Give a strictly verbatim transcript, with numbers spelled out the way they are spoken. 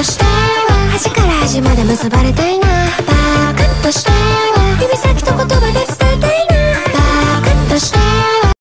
しては端から端まで結ばれていない